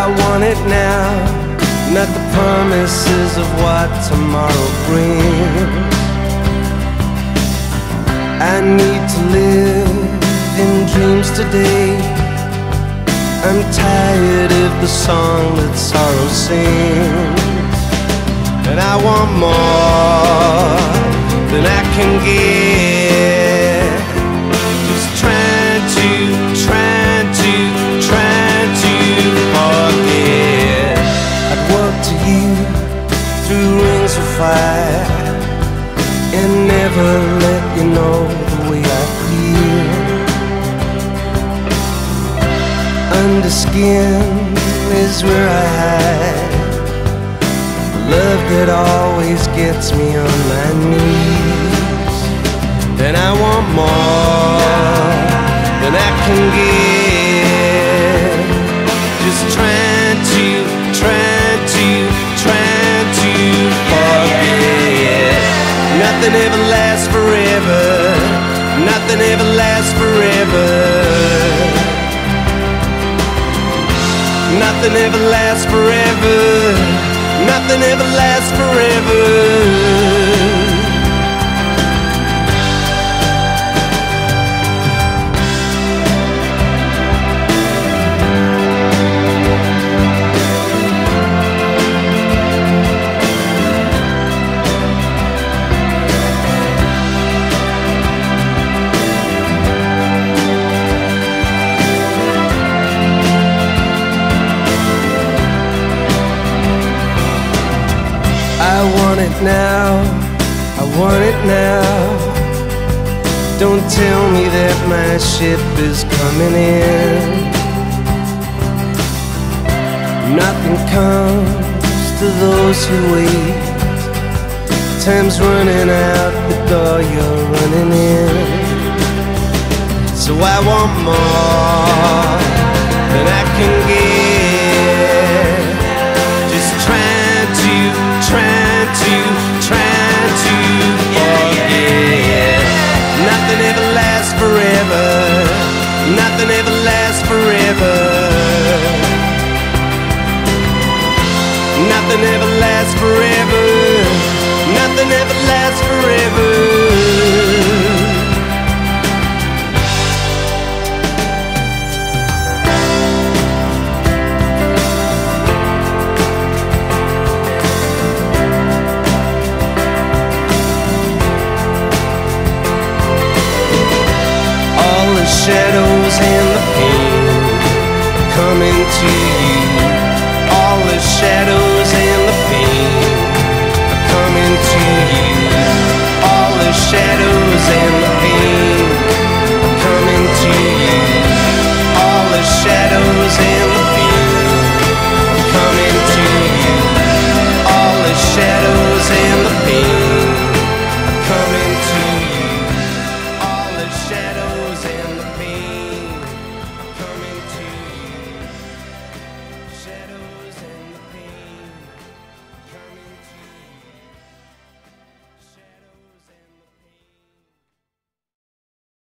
I want it now, not the promises of what tomorrow brings. I need to live in dreams today. I'm tired of the song that sorrow sings, and I want more than I can get. Just trying to forget. I'd walk to you through rings of fire and never let you know the way I feel. Under skin is where I hide love that always gets me on my knees. And I want more than I can get. Just trying to forget. Nothing ever lasts forever. Nothing ever lasts forever. Nothing ever lasts forever. Nothing ever lasts forever. I want it now, I want it now. Don't tell me that my ship is coming in. Nothing comes to those who wait. Time's running out the door you're running in. So I want more than I can get. Just trying to forget. Nothing ever lasts forever. Nothing ever lasts forever. Nothing ever lasts forever. Nothing ever